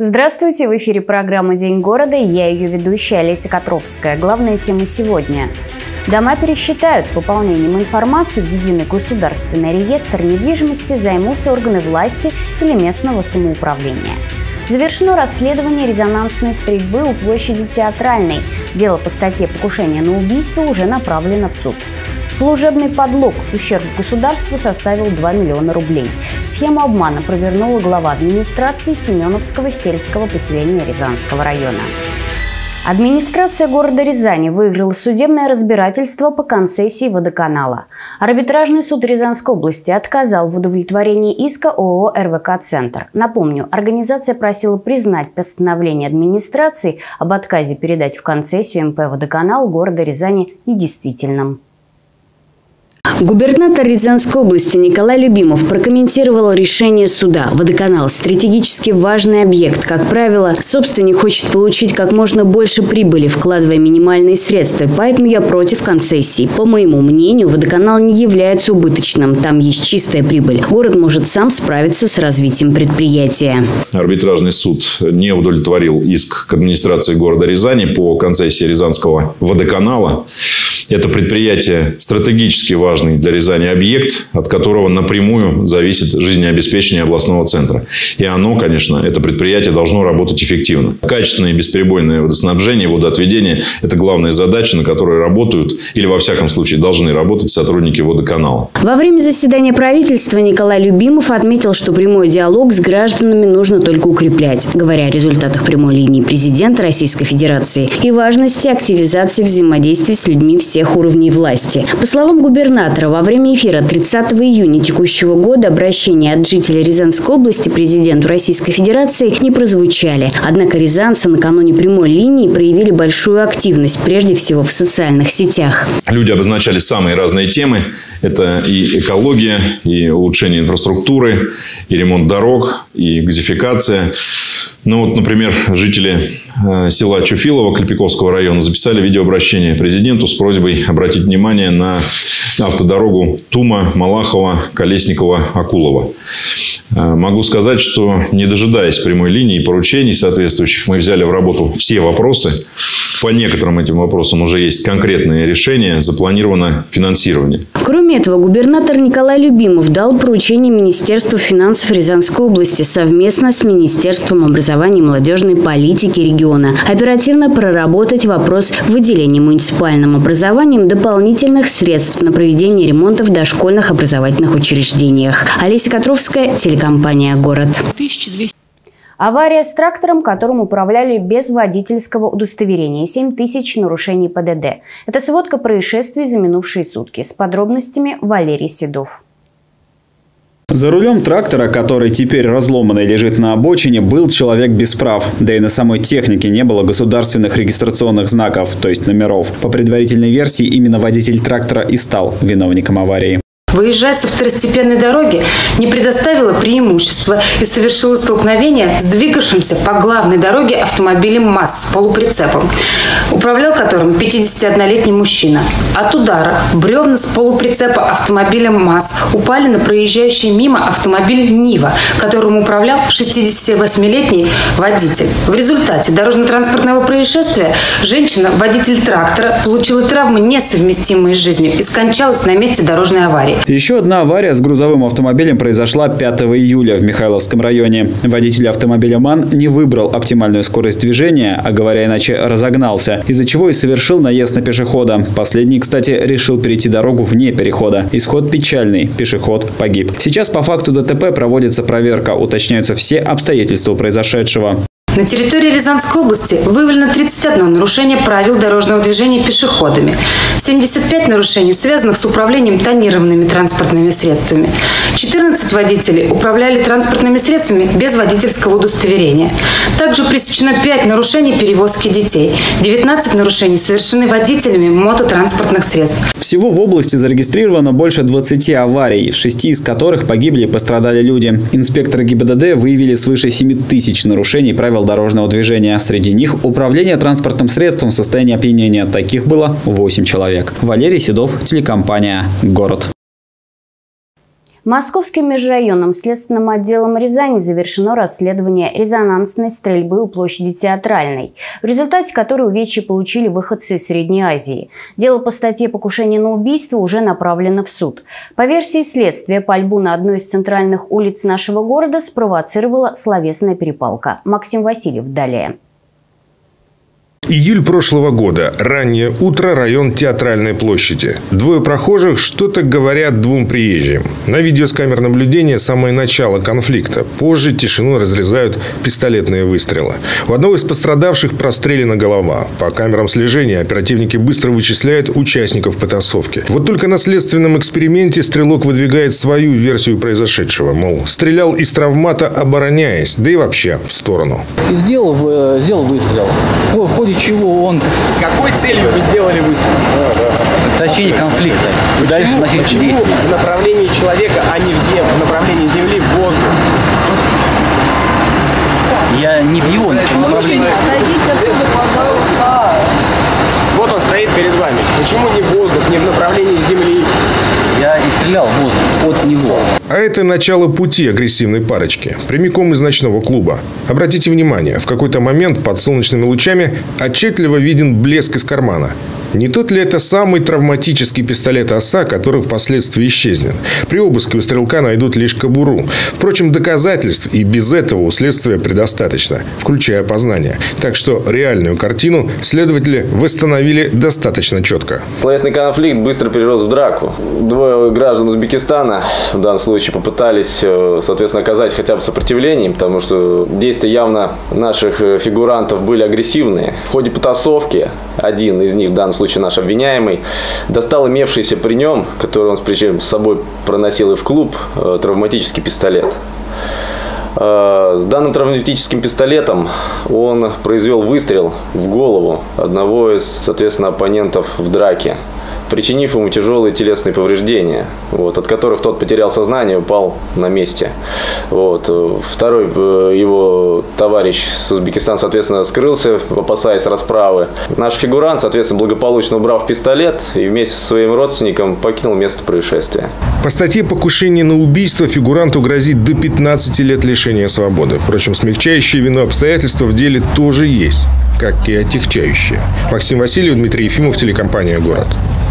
Здравствуйте! В эфире программа «День города» и я ее ведущая Олеся Котровская. Главная тема сегодня. Дома пересчитают. Пополнением информации в единый государственный реестр недвижимости займутся органы власти или местного самоуправления. Завершено расследование резонансной стрельбы у площади Театральной. Дело по статье «Покушение на убийство» уже направлено в суд. Служебный подлог. Ущерб государству составил 2 миллиона рублей. Схему обмана провернула глава администрации Семеновского сельского поселения Рязанского района. Администрация города Рязани выиграла судебное разбирательство по концессии водоканала. Арбитражный суд Рязанской области отказал в удовлетворении иска ООО «РВК Центр». Напомню, организация просила признать постановление администрации об отказе передать в концессию МП «Водоканал» города Рязани недействительным. Губернатор Рязанской области Николай Любимов прокомментировал решение суда. Водоканал – стратегически важный объект. Как правило, собственник хочет получить как можно больше прибыли, вкладывая минимальные средства. Поэтому я против концессии. По моему мнению, водоканал не является убыточным. Там есть чистая прибыль. Город может сам справиться с развитием предприятия. Арбитражный суд не удовлетворил иск к администрации города Рязани по концессии Рязанского водоканала. Это предприятие стратегически важный для Рязани объект, от которого напрямую зависит жизнеобеспечение областного центра. И оно, конечно, это предприятие должно работать эффективно. Качественное и бесперебойное водоснабжение, водоотведение – это главная задача, на которой работают или, во всяком случае, должны работать сотрудники водоканала. Во время заседания правительства Николай Любимов отметил, что прямой диалог с гражданами нужно только укреплять, говоря о результатах прямой линии президента Российской Федерации и важности активизации взаимодействия с людьми всех уровней власти. По словам губернатора, во время эфира 30 июня текущего года обращения от жителей Рязанской области президенту Российской Федерации не прозвучали. Однако рязанцы накануне прямой линии проявили большую активность, прежде всего в социальных сетях. Люди обозначали самые разные темы. Это и экология, и улучшение инфраструктуры, и ремонт дорог, и газификация. Ну вот, например, жители села Чуфилово Клепиковского района записали видеообращение президенту с просьбой обратить внимание на автодорогу Тума, Малахова, Колесникова, Акулова. Могу сказать, что не дожидаясь прямой линии и поручений соответствующих, мы взяли в работу все вопросы. По некоторым этим вопросам уже есть конкретные решения, запланировано финансирование. Кроме этого, губернатор Николай Любимов дал поручение Министерству финансов Рязанской области совместно с Министерством образования и молодежной политики региона оперативно проработать вопрос выделения муниципальным образованием дополнительных средств на проведение ремонта в дошкольных образовательных учреждениях. Олеся Котровская, телекомпания «Город». Авария с трактором, которым управляли без водительского удостоверения. 7 тысяч нарушений ПДД. Это сводка происшествий за минувшие сутки. С подробностями Валерий Седов. За рулем трактора, который теперь разломанный лежит на обочине, был человек без прав. Да и на самой технике не было государственных регистрационных знаков, то есть номеров. По предварительной версии, именно водитель трактора и стал виновником аварии. Выезжая со второстепенной дороги, не предоставила преимущества и совершила столкновение с двигавшимся по главной дороге автомобилем МАЗ с полуприцепом, управлял которым 51-летний мужчина. От удара бревна с полуприцепа автомобилем МАЗ упали на проезжающий мимо автомобиль Нива, которым управлял 68-летний водитель. В результате дорожно-транспортного происшествия женщина, водитель трактора, получила травмы, несовместимые с жизнью, и скончалась на месте дорожной аварии. Еще одна авария с грузовым автомобилем произошла 5 июля в Михайловском районе. Водитель автомобиля МАН не выбрал оптимальную скорость движения, а говоря иначе, разогнался, из-за чего и совершил наезд на пешехода. Последний, кстати, решил перейти дорогу вне перехода. Исход печальный. Пешеход погиб. Сейчас по факту ДТП проводится проверка. Уточняются все обстоятельства произошедшего. На территории Рязанской области выявлено 31 нарушение правил дорожного движения пешеходами, 75 нарушений, связанных с управлением тонированными транспортными средствами. 14 водителей управляли транспортными средствами без водительского удостоверения. Также пресечено 5 нарушений перевозки детей. 19 нарушений совершены водителями мототранспортных средств. Всего в области зарегистрировано больше 20 аварий, в 6 из которых погибли и пострадали люди. Инспекторы ГИБДД выявили свыше 7 тысяч нарушений правил дорожного движения. Среди них управление транспортным средством в состоянии опьянения. Таких было 8 человек. Валерий Седов, телекомпания «Город». Московским межрайонным следственным отделом Рязани завершено расследование резонансной стрельбы у площади Театральной, в результате которой увечья получили выходцы из Средней Азии. Дело по статье «Покушение на убийство» уже направлено в суд. По версии следствия, пальбу на одной из центральных улиц нашего города спровоцировала словесная перепалка. Максим Васильев далее. Июль прошлого года. Раннее утро. Район Театральной площади. Двое прохожих что-то говорят двум приезжим. На видео с камер наблюдения самое начало конфликта. Позже тишину разрезают пистолетные выстрелы. У одного из пострадавших прострелена голова. По камерам слежения оперативники быстро вычисляют участников потасовки. Вот только на следственном эксперименте стрелок выдвигает свою версию произошедшего. Мол, стрелял из травмата, обороняясь, да и вообще в сторону. Сделал выстрел. В ходе чего он... С какой целью вы сделали выстрел? Тащение конфликта. И дальше насильственные действия. В направлении человека, а не в направлении земли, в воздух? Я не в его направлении. Вот он стоит перед вами. Почему не в воздух, не в направлении земли? Я и стрелял в воздух от него. А это начало пути агрессивной парочки. Прямиком из ночного клуба. Обратите внимание, в какой-то момент под солнечными лучами отчетливо виден блеск из кармана. Не тот ли это самый травматический пистолет «Оса», который впоследствии исчезнет? При обыске у стрелка найдут лишь кобуру. Впрочем, доказательств и без этого у следствия предостаточно, включая опознание. Так что реальную картину следователи восстановили достаточно четко. Словесный конфликт быстро перерос в драку. Двое граждан Узбекистана в данном случае попытались, соответственно, оказать хотя бы сопротивление, потому что действия явно наших фигурантов были агрессивные. В ходе потасовки один из них, в данном случае наш обвиняемый, достал имевшийся при нем, который он причем с собой проносил и в клуб, травматический пистолет. С данным травматическим пистолетом он произвел выстрел в голову одного из, соответственно, оппонентов в драке, причинив ему тяжелые телесные повреждения, от которых тот потерял сознание и упал на месте. Второй его товарищ с Узбекистана, соответственно, скрылся, опасаясь расправы. Наш фигурант, соответственно, благополучно убрав пистолет и вместе со своим родственником покинул место происшествия. По статье «Покушение на убийство» фигуранту грозит до 15 лет лишения свободы. Впрочем, смягчающие вину обстоятельства в деле тоже есть, как и отягчающие. Максим Васильев, Дмитрий Ефимов, телекомпания «Город».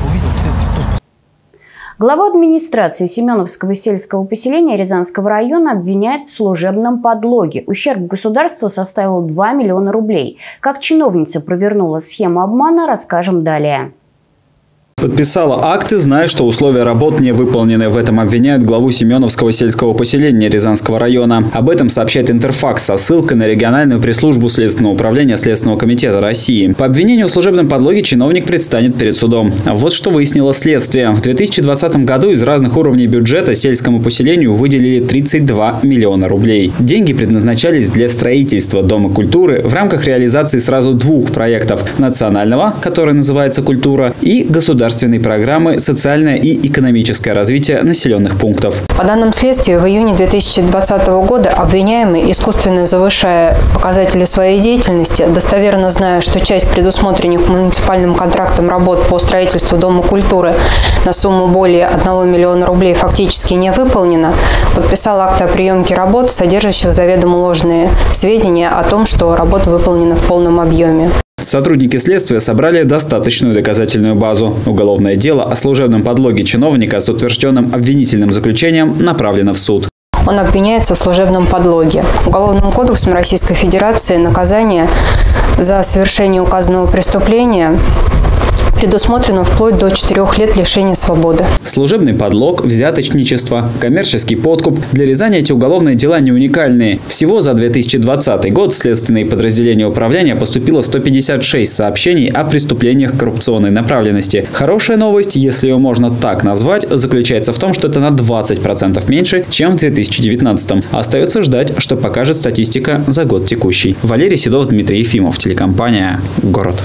Главу администрации Семеновского сельского поселения Рязанского района обвиняют в служебном подлоге. Ущерб государству составил 2 миллиона рублей. Как чиновница провернула схему обмана, расскажем далее. Подписала акты, зная, что условия работ не выполнены. В этом обвиняют главу Семеновского сельского поселения Рязанского района. Об этом сообщает Интерфакс со ссылкой на региональную пресс-службу Следственного управления Следственного комитета России. По обвинению в служебном подлоге чиновник предстанет перед судом. Вот что выяснило следствие. В 2020 году из разных уровней бюджета сельскому поселению выделили 32 миллиона рублей. Деньги предназначались для строительства Дома культуры в рамках реализации сразу двух проектов – национального, который называется «Культура», и государственного программы «Социальное и экономическое развитие населенных пунктов». По данным следствия, в июне 2020 года обвиняемый, искусственно завышая показатели своей деятельности, достоверно зная, что часть предусмотренных муниципальным контрактом работ по строительству Дома культуры на сумму более 1 миллиона рублей фактически не выполнена, подписал акт о приемке работ, содержащих заведомо ложные сведения о том, что работа выполнена в полном объеме. Сотрудники следствия собрали достаточную доказательную базу. Уголовное дело о служебном подлоге чиновника с утвержденным обвинительным заключением направлено в суд. Он обвиняется в служебном подлоге. Уголовным кодексом Российской Федерации наказание за совершение указанного преступления предусмотрено вплоть до 4 лет лишения свободы. Служебный подлог, взяточничество, коммерческий подкуп. Для Рязани эти уголовные дела не уникальные. Всего за 2020 год в следственные подразделения управления поступило 156 сообщений о преступлениях коррупционной направленности. Хорошая новость, если ее можно так назвать, заключается в том, что это на 20% меньше, чем в 2019. Остается ждать, что покажет статистика за год текущий. Валерий Седов, Дмитрий Ефимов, телекомпания «Город».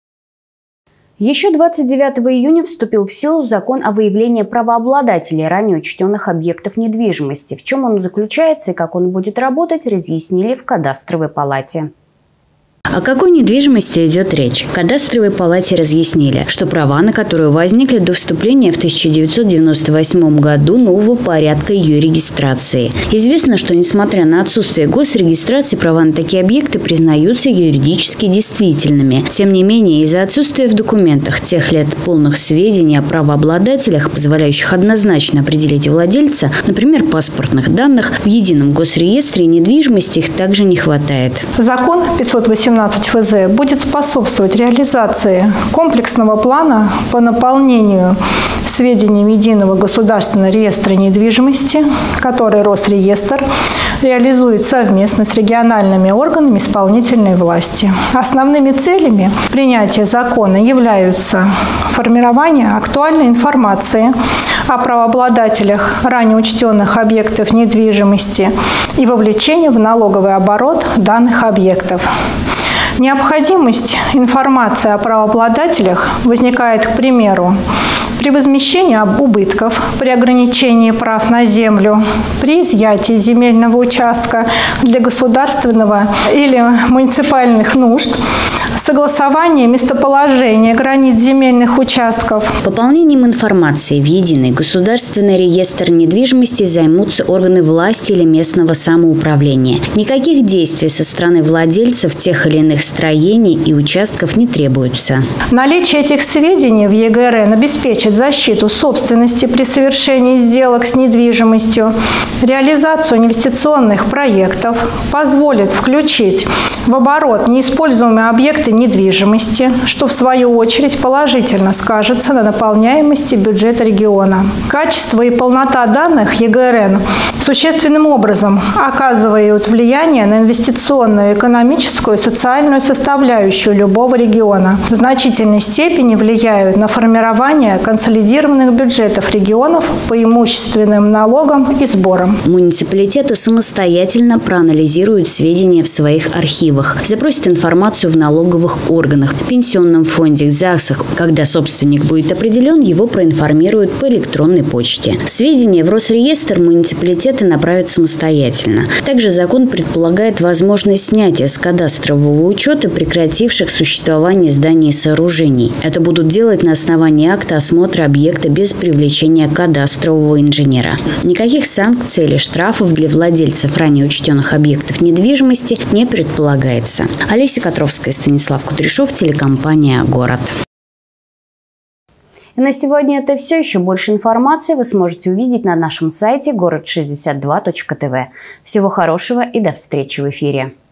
Еще 29 июня вступил в силу закон о выявлении правообладателей ранее учтенных объектов недвижимости. В чем он заключается и как он будет работать, разъяснили в кадастровой палате. О какой недвижимости идет речь? В кадастровой палате разъяснили, что права на которую возникли до вступления в 1998 году нового порядка ее регистрации. Известно, что несмотря на отсутствие госрегистрации, права на такие объекты признаются юридически действительными. Тем не менее, из-за отсутствия в документах тех лет полных сведений о правообладателях, позволяющих однозначно определить владельца, например, паспортных данных, в едином госреестре недвижимости их также не хватает. Закон 518 ФЗ будет способствовать реализации комплексного плана по наполнению сведений единого государственного реестра недвижимости, который Росреестр реализует совместно с региональными органами исполнительной власти. Основными целями принятия закона являются формирование актуальной информации о правообладателях ранее учтенных объектов недвижимости и вовлечение в налоговый оборот данных объектов. Необходимость информации о правообладателях возникает, к примеру, при возмещении убытков, при ограничении прав на землю, при изъятии земельного участка для государственного или муниципальных нужд, согласование местоположения границ земельных участков. Пополнением информации в единый государственный реестр недвижимости займутся органы власти или местного самоуправления. Никаких действий со стороны владельцев тех или иных строений и участков не требуется. Наличие этих сведений в ЕГРН обеспечит защиту собственности при совершении сделок с недвижимостью, реализацию инвестиционных проектов, позволит включить в оборот неиспользуемые объекты недвижимости, что в свою очередь положительно скажется на наполняемости бюджета региона. Качество и полнота данных ЕГРН существенным образом оказывают влияние на инвестиционную, экономическую и социальную составляющую любого региона. В значительной степени влияют на формирование консолидированных бюджетов регионов по имущественным налогам и сборам. Муниципалитеты самостоятельно проанализируют сведения в своих архивах, запросят информацию в налоговых органах, пенсионном фонде, ЗАГСах. Когда собственник будет определен, его проинформируют по электронной почте. Сведения в Росреестр муниципалитеты направят самостоятельно. Также закон предполагает возможность снятия с кадастрового учета прекративших существование зданий и сооружений. Это будут делать на основании акта осмотра объекта без привлечения кадастрового инженера. Никаких санкций или штрафов для владельцев ранее учтенных объектов недвижимости не предполагается. Олеся Котровская, Станислав Кудряшов, телекомпания «Город». И на сегодня это все. Еще больше информации вы сможете увидеть на нашем сайте город62.тв. Всего хорошего и до встречи в эфире.